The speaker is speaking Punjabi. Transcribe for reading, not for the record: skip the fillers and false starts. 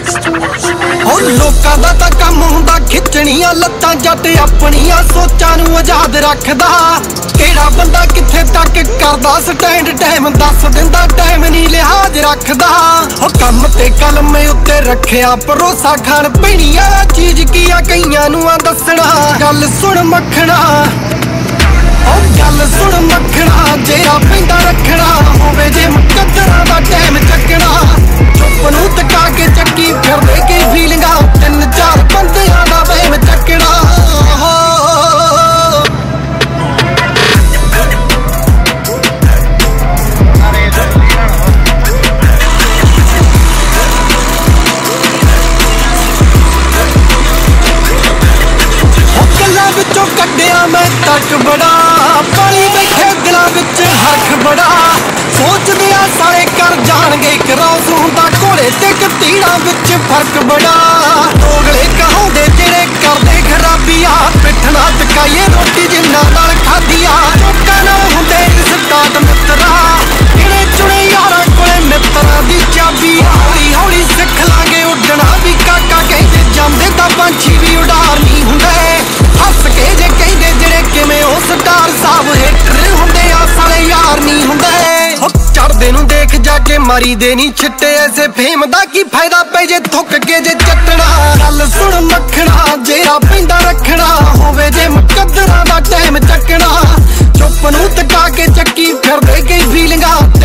ਉਹ ਲੋਕਾਂ ਦਾ ਤਾਂ ਕੰਮ ਹੁੰਦਾ ਖਿੱਚਣੀਆਂ ਲੱਤਾਂ, ਜੱਟ ਆਪਣੀਆਂ ਸੋਚਾਂ ਨੂੰ ਆਜ਼ਾਦ ਰੱਖਦਾ। ਕਿਹੜਾ ਬੰਦਾ ਕਿੱਥੇ ਤੱਕ ਕਰਦਾ ਸਟੈਂਡ, ਟਾਈਮ ਦੱਸ ਦਿੰਦਾ, ਟਾਈਮ ਨਹੀਂ ਲਿਹਾਜ਼ ਰੱਖਦਾ। ਉਹ ਕੰਮ ਤੇ ਕਲਮ ਉੱਤੇ ਰੱਖਿਆ ਭਰੋਸਾ, ਖਾਣ ਪੀਣੀ ਆ ਚੀਜ਼ ਕੀ ਆ ਕਈਆਂ ਨੂੰ ਆ ਦੱਸਣਾ। ਗੱਲ ਸੁਣ ਮੱਖਣਾ, ਉਹ ਗੱਲ ਸੁਣ ਮੱਖਣਾ, ਜੇਰਾ ਪੈਂਦਾ ਰੱਖਣਾ ਹੋਵੇ ਜੇ ਮੁਕੱਦਰਾਂ ਦਾ ਟਾਈਮ ਚੱਕਣਾ। ਚੁੱਪ ਨੂੰ ਤਕਾ ਕੇ ਚੱਕੀ ਫਿਰਦੇ ਕੀ ਫੀਲਿੰਗਾਂ, ਤਿੰਨ ਚਾਰ ਬੰਦਿਆਂ ਦਾ ਵਹਿਮ ਚੱਕਣਾ। ਗੱਲਾਂ ਵਿੱਚੋਂ ਕੱਢਿਆ ਮੈਂ ਤੱਕ ਬੜਾ, ਪਾਣੀ ਬੈਠੇ ਦਿਲਾਂ ਵਿੱਚ ਹਰਖ ਬੜਾ। ਸੋਚਦੇ ਆ ਸਾਰੇ ਕਰ ਜਾਣਗੇ ਕਰਾਸ, ਹੁੰਦਾ ਘੋੜੇ ਤੇ ਕਤੀੜਾਂ ਵਿੱਚ ਫਰਕ ਬੜਾ। ਦੋਗਲੇ ਕਹਾਉਂਦੇ ਜਿਹੜੇ ਕਰਦੇ ਖਰਾਬੀਆਂ, ਪਿੱਠਣਾ ਟਕਾਈਏ ਰੋਟੀ ਜਿੰਨਾ ਨਾਲ ਖਾਧੀਆਂ। ਲੋਕਾਂ ਨਾਲ ਹੁੰਦੇ ਸਟਾਰਟ ਮਿੱਤਰਾ, ਜਿਹੜੇ ਚੁਣੇ ਯਾਰਾਂ ਕੋਲੇ ਮਿੱਤਰਾਂ ਦੀ ਚਾਬੀ। ਹੌਲੀ ਹੌਲੀ ਸਿੱਖ ਲਾਂਗੇ ਉੱਡਣਾ ਵੀ ਕਾਕਾ, ਕਹਿੰਦੇ ਜਾਂਦੇ ਤਾਂ ਪੰਛੀ ਵੀ ਉਡਾਰ ਨਹੀਂ ਹੁੰਦੇ। ਹੱਸ ਕੇ ਜੇ ਕਹਿੰਦੇ ਜਿਹੜੇ ਕਿਵੇਂ ਉਹ ਸਟਾਰ ਸਾਹਿਬ, ਹੇਟਰ ਹੁੰਦੇ ਆ ਸਾਲੇ ਯਾਰ ਨਹੀਂ ਹੁੰਦੇ। ਚੜਦੇ ਨੂੰ ਦੇਖ ਜਾ ਕੇ ਮਾਰੀ ਦੇ ਨਹੀਂ ਛਿੱਟੇ, ਐਸੇ ਫੇਮ ਦਾ ਕੀ ਫਾਇਦਾ ਪੈ ਜੇ ਥੁੱਕ ਕੇ ਜੇ ਚੱਟਣਾ। ਗੱਲ ਸੁਣ ਮੱਖਣਾ, ਜੇਰਾ ਪੈਂਦਾ ਰੱਖਣਾ ਹੋਵੇ ਜੇ ਮੁਕੱਦਰਾਂ ਦਾ ਟਾਈਮ ਚੱਕਣਾ। ਚੁੱਪ ਨੂੰ ਤਕਾ ਕੇ ਚੱਕੀ ਫਿਰਦੇ ਕਈ ਫੀਲਿੰਗਾਂ,